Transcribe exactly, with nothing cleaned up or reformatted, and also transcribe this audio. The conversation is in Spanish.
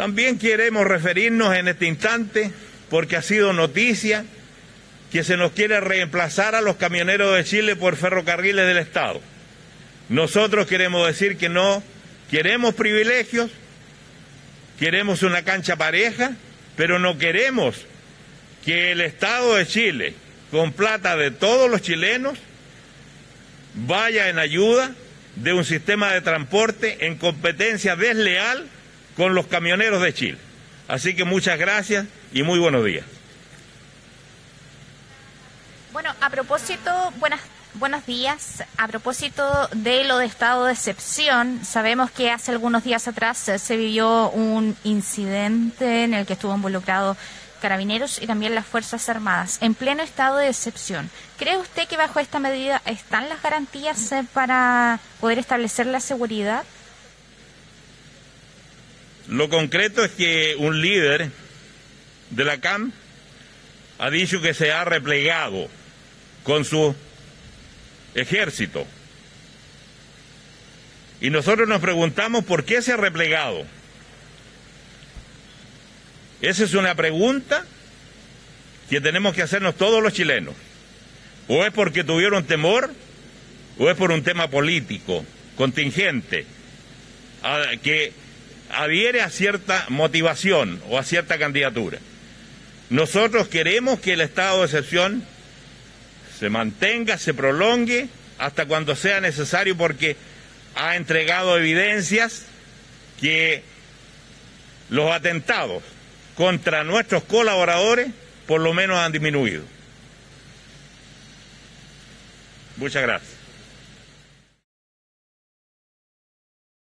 También queremos referirnos en este instante, porque ha sido noticia, que se nos quiere reemplazar a los camioneros de Chile por ferrocarriles del Estado. Nosotros queremos decir que no queremos privilegios, queremos una cancha pareja, pero no queremos que el Estado de Chile, con plata de todos los chilenos, vaya en ayuda de un sistema de transporte en competencia desleal con los camioneros de Chile. Así que muchas gracias y muy buenos días. Bueno, a propósito, buenas, buenos días. A propósito de lo de estado de excepción, sabemos que hace algunos días atrás eh, se vivió un incidente en el que estuvo involucrado Carabineros y también las Fuerzas Armadas, en pleno estado de excepción. ¿Cree usted que bajo esta medida están las garantías eh, para poder establecer la seguridad? Lo concreto es que un líder de la C A M ha dicho que se ha replegado con su ejército. Y nosotros nos preguntamos por qué se ha replegado. Esa es una pregunta que tenemos que hacernos todos los chilenos. O es porque tuvieron temor, o es por un tema político, contingente, a, que adhiere a cierta motivación o a cierta candidatura. Nosotros queremos que el estado de excepción se mantenga, se prolongue hasta cuando sea necesario, porque ha entregado evidencias que los atentados contra nuestros colaboradores por lo menos han disminuido. Muchas gracias.